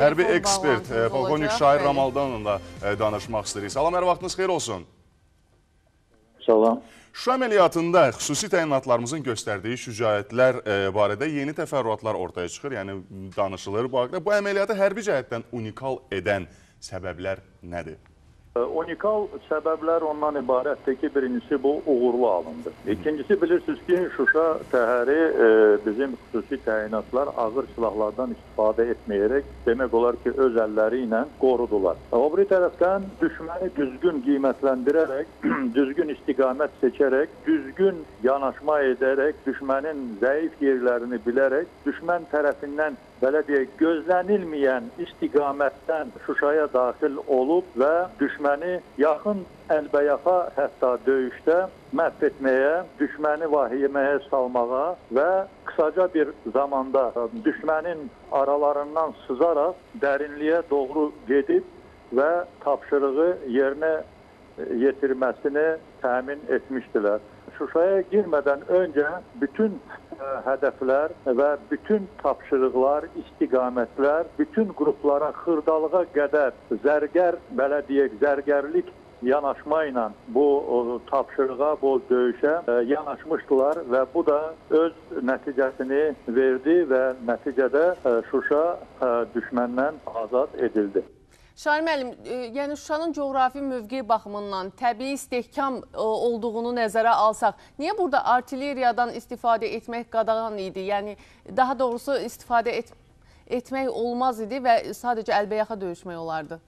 Hərbi ekspert, polkovnik Şair Ramaldanla danışmaq istəyirik. Salam, hər vaxtınız xeyir olsun. Salam. Şuşa əməliyyatında xüsusi təyinatlarımızın göstərdiyi şücaətlər barədə yeni təfərrüatlar ortaya çıxır, yəni danışılır. Bu əməliyyatı hərbi cəhətdən unikal edən səbəblər nədir? Unikal səbəblər ondan ibarətdir ki, birincisi bu uğurlu alındı. İkincisi bilirsiniz ki, Şuşa təhəri bizim xüsusi təyinatlar ağır silahlardan istifadə etməyərək demək olar ki, öz əlləri ilə qorudular. O biri tərəfdən düşməni düzgün qiymətləndirərək, düzgün istiqamət seçərək, düzgün yanaşma edərək, düşmənin zəif yerlərini bilərək, düşmən tərəfindən belə deyək, gözlənilməyən istiqamətdən Şuşaya daxil olub və düşməni yaxın əlbəyaxa, hətta döyüşdə məhv etməyə, düşməni vahiməyə salmağa və qısaca bir zamanda düşmənin aralarından sızaraq dərinliyə doğru gedib və tapşırığı yerinə yetirməsini təmin etmişdilər. Şuşaya girmədən öncə bütün hədəflər və bütün tapşırıqlar, istiqamətlər, bütün qruplara xırdalığa qədər zərgər, belə deyək, zərgərlik yanaşma ilə bu tapşırığa, bu döyüşə yanaşmışdılar və bu da öz nəticəsini verdi və nəticədə Şuşa düşməndən azad edildi. Şair müəllim, yəni Şuşanın coğrafi mövqeyi baxımından təbii istehkam olduğunu nəzərə alsaq, niyə burada artilleriyadan istifadə etmək qadağan idi? Yəni daha doğrusu istifadə etmək olmaz idi və sadəcə əlbəyaxa döyüşmək olardı?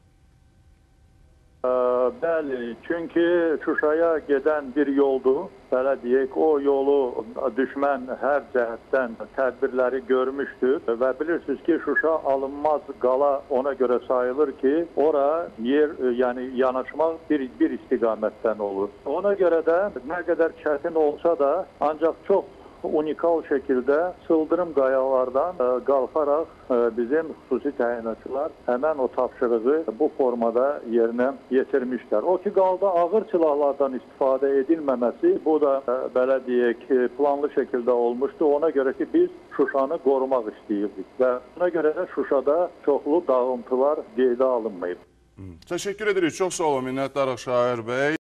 Bəli, çünki Şuşaya gedən bir yoldur. Belə deyək, o yolu düşmən hər cəhətdən tədbirləri görmüşdür və bilirsiniz ki, Şuşa alınmaz qala ona görə sayılır ki, ora yer, yəni yanaşmaq bir istiqamətdən olur. Ona görə də nə qədər çətin olsa da, ancaq çox unikal şəkildə sıldırım qayalardan qalxaraq bizim xüsusi təyinatçılar həmən o tapşırığı bu formada yerinə yetirmişlər. O ki, qaldı ağır silahlardan istifadə edilməməsi, bu da belə deyək, planlı şəkildə olmuşdu. Ona görə ki, biz Şuşanı qorumaq istəyirdik və ona görə də Şuşada çoxlu dağıntılar qeydə alınmayıb. Təşəkkür edirik, çox sağ olun, minnətdarıq Şair bəy.